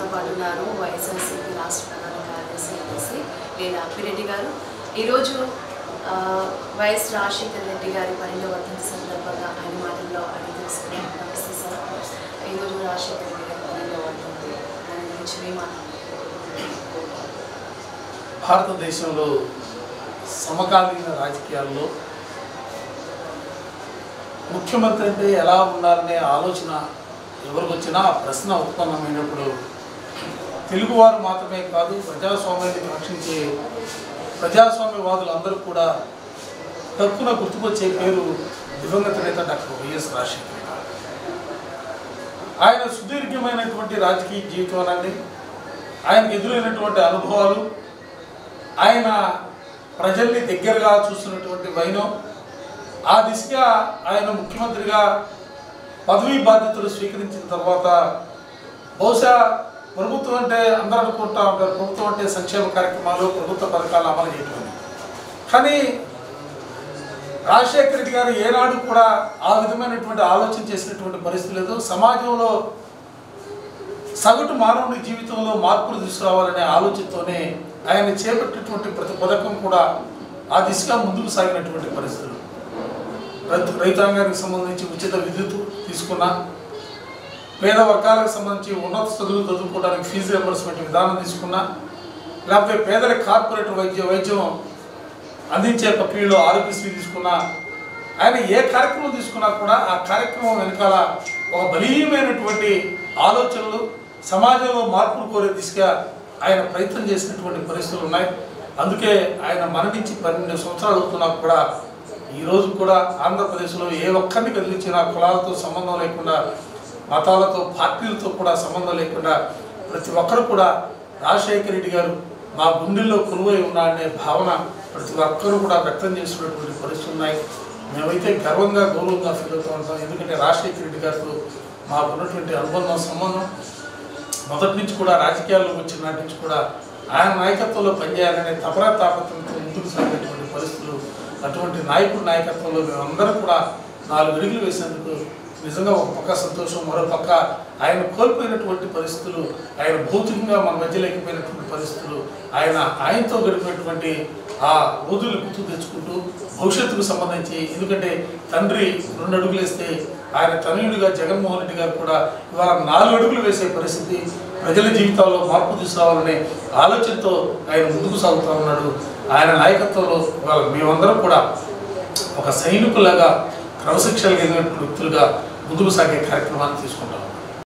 మనతో పాటు ఉన్నారు వైఎస్ఆర్సీపీ రాష్ట్ర ప్రధాన కార్యదర్శి లేదా అప్పిరెడ్డి గారు. ఈరోజు వైఎస్ రాజశేఖర రెడ్డి గారి 12వ వర్ధంతి సందర్భంగా ఆయన మాటల్లో అడిగి తెలుసుకున్నాం. నమస్తే సార్. ఈరోజు రాజశేఖర రెడ్డి గారి 12వ వర్ధంతి, దాని గురించి మీ మాట. భారతదేశంలో సమకాలీన రాజకీయాల్లో ముఖ్యమంత్రి అంటే ఎలా ఉండాలనే ఆలోచన ఎవరికి వచ్చినా ఆ ప్రశ్న ఉత్పన్నమైనప్పుడు తెలుగువారు మాత్రమే కాదు, ప్రజాస్వామ్యాన్ని రక్షించే ప్రజాస్వామ్యవాదులందరూ కూడా తక్కువ గుర్తుకొచ్చే పేరు దివంగత నేత డాక్టర్ వైఎస్ రాజశేఖర రెడ్డి. ఆయన సుదీర్ఘమైనటువంటి రాజకీయ జీవితాన్ని, ఆయనకు ఎదురైనటువంటి అనుభవాలు, ఆయన ప్రజల్ని దగ్గరగా చూస్తున్నటువంటి వైనం, ఆ దిశగా ఆయన ముఖ్యమంత్రిగా పదవీ బాధ్యతలు స్వీకరించిన తర్వాత బహుశా ప్రభుత్వం అంటే అందరూ అనుకుంటా ఉంటారు, ప్రభుత్వం అంటే సంక్షేమ కార్యక్రమాలు, ప్రభుత్వ పథకాలు అమలు చేయటం. కానీ రాజశేఖర రెడ్డి గారు ఏనాడు కూడా ఆ విధమైనటువంటి ఆలోచన చేసినటువంటి పరిస్థితి లేదు. సమాజంలో సగటు మానవుడి జీవితంలో మార్పులు తీసుకురావాలనే ఆలోచనతోనే ఆయన చేపట్టినటువంటి ప్రతి పథకం కూడా ఆ దిశగా ముందుకు సాగినటువంటి పరిస్థితులు. రైతాంగానికి సంబంధించి ఉచిత విద్యుత్ తీసుకున్నా, పేద వర్గాలకు సంబంధించి ఉన్నత చదువులు చదువుకోవడానికి ఫీజు రియంబర్స్మెంట్ విధానం తీసుకున్నా, లేకపోతే పేదల కార్పొరేట్ వైద్యం అందించే ప్రక్రియలో ఆరోగ్యశ్రీ తీసుకున్నా, ఆయన ఏ కార్యక్రమం తీసుకున్నా కూడా ఆ కార్యక్రమం వెనకాల ఒక బలీయమైనటువంటి ఆలోచనలు, సమాజంలో మార్పులు కోరే దిశగా ఆయన ప్రయత్నం చేసినటువంటి పరిస్థితులు ఉన్నాయి. అందుకే ఆయన మరణించి 12 సంవత్సరాలు అవుతున్నా కూడా ఈరోజు కూడా ఆంధ్రప్రదేశ్లో ఏ ఒక్కరిని కదిలించినా కులాలతో సంబంధం లేకుండా, మతాలతో పార్టీలతో కూడా సంబంధం లేకుండా ప్రతి ఒక్కరు కూడా రాజశేఖర రెడ్డి గారు మా గుండెల్లో కొలువై ఉన్నాడనే భావన ప్రతి ఒక్కరూ కూడా వ్యక్తం చేస్తున్నటువంటి పరిస్థితులు ఉన్నాయి. మేమైతే గర్వంగా గౌరవంగా ఫీల్ అవుతూ ఉంటాం. ఎందుకంటే రాజశేఖర రెడ్డి గారితో మాకు ఉన్నటువంటి అనుబంధం, సంబంధం మొదటి నుంచి కూడా రాజకీయాల్లో వచ్చిన నాటి నుంచి కూడా ఆయన నాయకత్వంలో పనిచేయాలనే తపరా తాపత్రంతో ముందుకు సాగినటువంటి పరిస్థితులు. అటువంటి నాయకత్వంలో మేమందరం కూడా 4 అడుగులు వేసేందుకు నిజంగా ఒక పక్క సంతోషం, మరో పక్క ఆయన కోల్పోయినటువంటి పరిస్థితులు, ఆయన భౌతికంగా మన మధ్య లేకపోయినటువంటి పరిస్థితులు, ఆయనతో గడిపినటువంటి ఆ రోజులు గుర్తు తెచ్చుకుంటూ భవిష్యత్తుకు సంబంధించి, ఎందుకంటే తండ్రి 2 అడుగులు వేస్తే ఆయన తనయుడిగా జగన్మోహన్ రెడ్డి గారు కూడా ఇవాళ 4 అడుగులు వేసే పరిస్థితి, ప్రజల జీవితాల్లో మార్పు తీసుకురావాలనే ఆలోచనతో ఆయన ముందుకు సాగుతూ ఉన్నాడు. ఆయన నాయకత్వంలో ఇవాళ మేమందరం కూడా ఒక సైనికులాగా క్రమశిక్షణ కలిగినటువంటి వ్యక్తులుగా ముందుకు సాగే కార్యక్రమాన్ని తీసుకుంటాం.